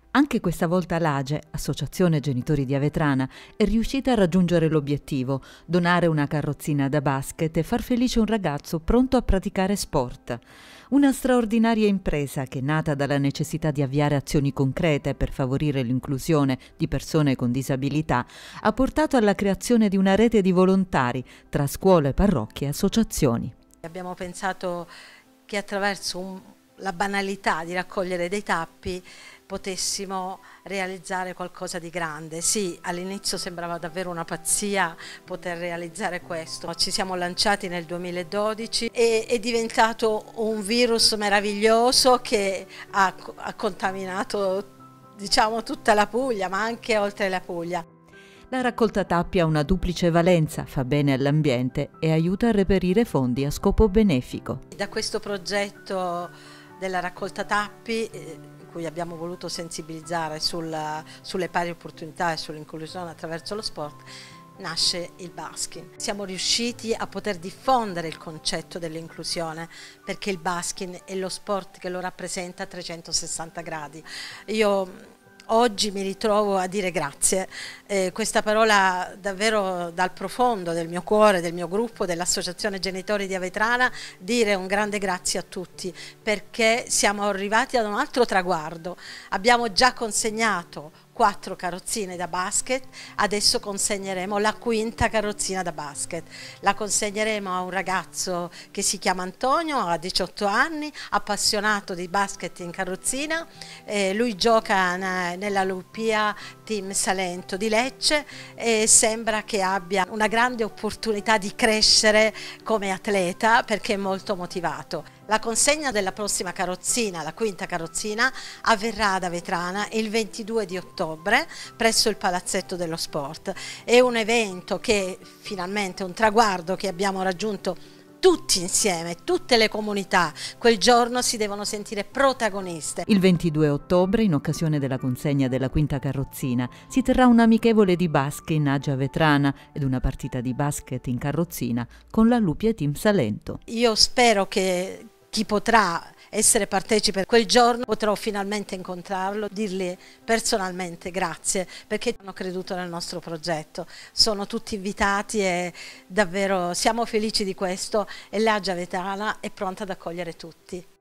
Anche questa volta l'AGE, Associazione Genitori di Avetrana, è riuscita a raggiungere l'obiettivo: donare una carrozzina da basket e far felice un ragazzo pronto a praticare sport. Una straordinaria impresa che, nata dalla necessità di avviare azioni concrete per favorire l'inclusione di persone con disabilità, ha portato alla creazione di una rete di volontari tra scuole, parrocchie e associazioni. Abbiamo pensato che attraverso la banalità di raccogliere dei tappi potessimo realizzare qualcosa di grande. Sì, all'inizio sembrava davvero una pazzia poter realizzare questo. Ci siamo lanciati nel 2012 e è diventato un virus meraviglioso che ha contaminato, diciamo, tutta la Puglia, ma anche oltre la Puglia. La raccolta tappi ha una duplice valenza: fa bene all'ambiente e aiuta a reperire fondi a scopo benefico. Da questo progetto della raccolta tappi, in cui abbiamo voluto sensibilizzare sulle pari opportunità e sull'inclusione attraverso lo sport, nasce il basking. Siamo riusciti a poter diffondere il concetto dell'inclusione, perché il basking è lo sport che lo rappresenta a 360 gradi. Io oggi mi ritrovo a dire grazie, questa parola davvero dal profondo del mio cuore, del mio gruppo, dell'Associazione Genitori di Avetrana, dire un grande grazie a tutti, perché siamo arrivati ad un altro traguardo. Abbiamo già consegnato 4 carrozzine da basket, adesso consegneremo la 5ª carrozzina da basket. La consegneremo a un ragazzo che si chiama Antonio, ha 18 anni, appassionato di basket in carrozzina, lui gioca nella Lupia Team Salento di Lecce e sembra che abbia una grande opportunità di crescere come atleta perché è molto motivato. La consegna della prossima carrozzina, la 5ª carrozzina, avverrà ad Avetrana il 22 di ottobre presso il Palazzetto dello Sport. È un evento che finalmente, un traguardo che abbiamo raggiunto tutti insieme, tutte le comunità. Quel giorno si devono sentire protagoniste. Il 22 ottobre, in occasione della consegna della 5ª carrozzina, si terrà un amichevole di basket in AGE Avetrana ed una partita di basket in carrozzina con la Lupia Team Salento. Io spero che chi potrà essere partecipe quel giorno potrò finalmente incontrarlo, dirgli personalmente grazie perché hanno creduto nel nostro progetto. Sono tutti invitati e davvero siamo felici di questo e l'AGE Avetrana è pronta ad accogliere tutti.